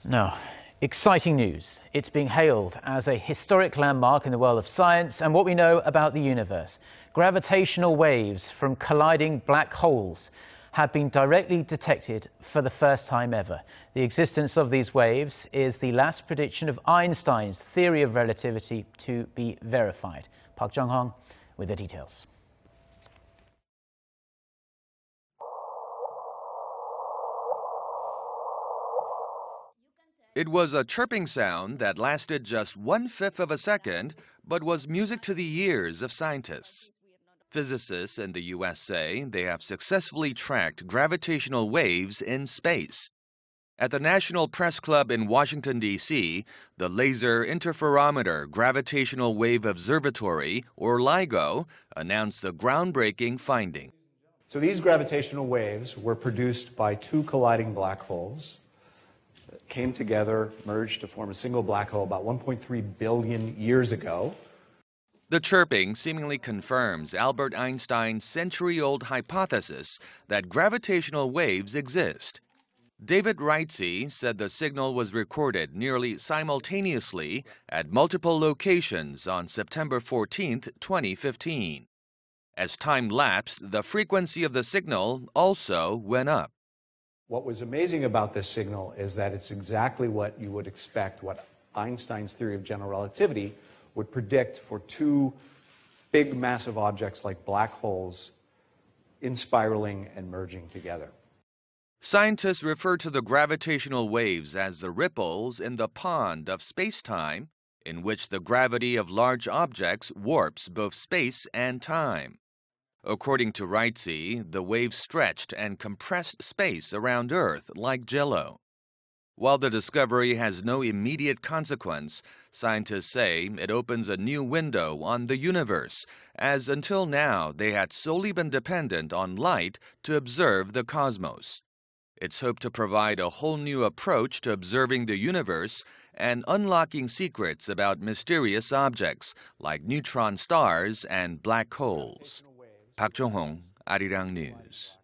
Now, exciting news. It's being hailed as a historic landmark in the world of science and what we know about the universe. Gravitational waves from colliding black holes have been directly detected for the first time ever. The existence of these waves is the last prediction of Einstein's theory of relativity to be verified. Park Jong-hong with the details. It was a chirping sound that lasted just 1/5 of a second, but was music to the ears of scientists. Physicists in the US say they have successfully tracked gravitational waves in space. At the National Press Club in Washington, D.C., the Laser Interferometer Gravitational-Wave Observatory, or LIGO, announced the groundbreaking finding. So these gravitational waves were produced by two colliding black holes that came together, merged to form a single black hole about 1.3 billion years ago. The chirping seemingly confirms Albert Einstein's century-old hypothesis that gravitational waves exist. David REITZE said the signal was recorded nearly simultaneously at multiple locations on September 14, 2015. As time lapsed, the frequency of the signal also went up. What was amazing about this signal is that it's exactly what you would expect, what Einstein's theory of general relativity would predict for two big massive objects like black holes in spiraling and merging together. Scientists refer to the gravitational waves as the ripples in the pond of space-time, in which the gravity of large objects warps both space and time. According to REITZE, the waves stretched and compressed space around Earth like jello. While the discovery has no immediate consequence, scientists say it opens a new window on the universe, as until now they had solely been dependent on light to observe the cosmos. It's hoped to provide a whole new approach to observing the universe and unlocking secrets about mysterious objects like neutron stars and black holes. Park Jong-hong, Arirang News.